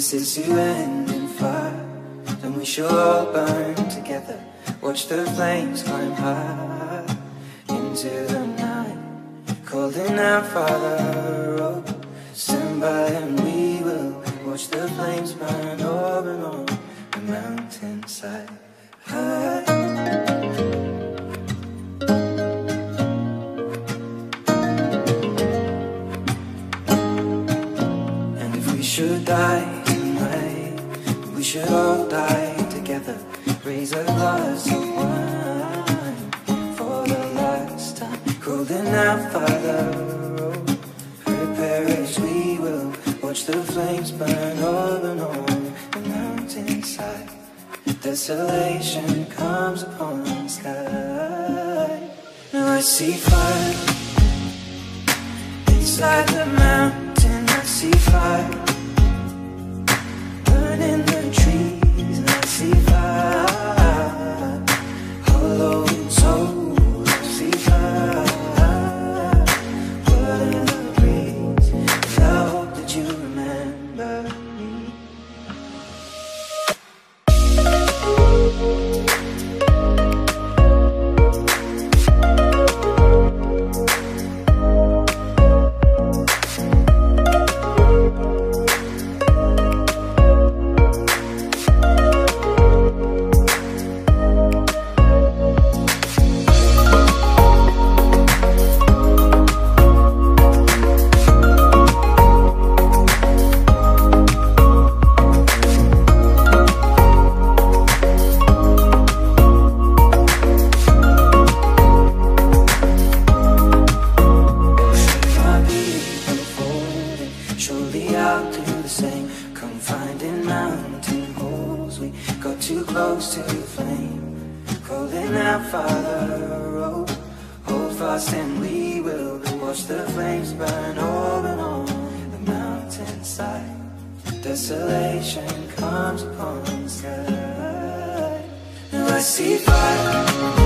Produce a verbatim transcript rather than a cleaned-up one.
this is to end in fire. Then we shall all burn together. Watch the flames climb high into the night, calling out, Father, oh, stand by and we will watch the flames burn over and on the mountainside. High. And if we should die tonight, we should all die together. Raise a glass of wine for the last time, calling out, Father, oh, prepare as we will watch the flames burn over and on the mountainside. Desolation comes upon the sky. Now I see fire inside the mountain. I see fire burning the trees, and I see fire hollow and soul. I see fire burning the breeze. And I hope that you remember me. Surely I'll do the same. Come finding mountain holes. We got too close to the flame, calling out, Father, oh, hold fast and we will watch the flames burn over and on the mountainside. Desolation comes upon the sky. Now I see fire